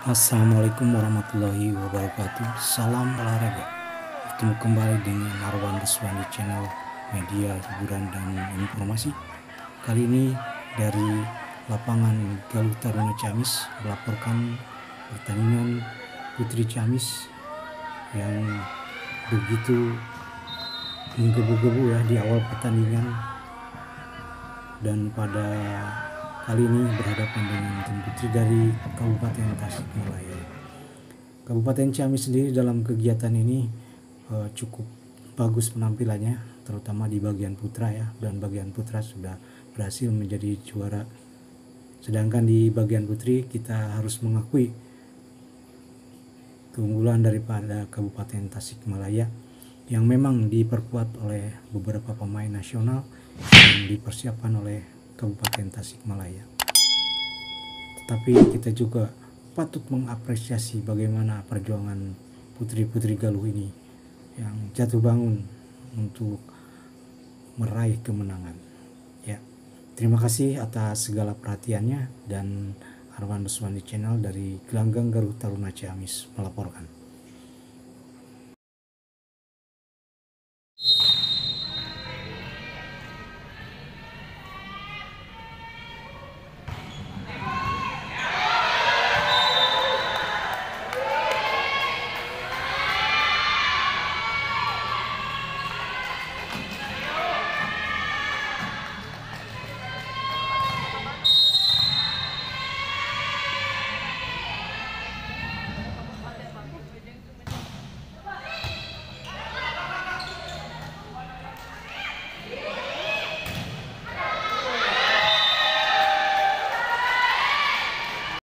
Assalamualaikum warahmatullahi wabarakatuh. Salam olahraga. Bertemu kembali dengan Arwan Deswan di channel media hiburan dan informasi. Kali ini dari lapangan Galuh Taruna Ciamis melaporkan pertandingan Putri Ciamis yang begitu menggebu-gebu ya di awal pertandingan, dan pada kali ini berhadapan dengan tim putri dari Kabupaten Tasikmalaya. Kabupaten Ciamis sendiri dalam kegiatan ini cukup bagus penampilannya, terutama di bagian putra ya, dan bagian putra sudah berhasil menjadi juara. Sedangkan di bagian putri kita harus mengakui keunggulan daripada Kabupaten Tasikmalaya yang memang diperkuat oleh beberapa pemain nasional yang dipersiapkan oleh Kabupaten Tasikmalaya. Tetapi kita juga patut mengapresiasi bagaimana perjuangan putri-putri Galuh ini yang jatuh bangun untuk meraih kemenangan. Ya, terima kasih atas segala perhatiannya, dan Arwan Deswan di channel dari Gelanggang Galuh Taruna Ciamis melaporkan.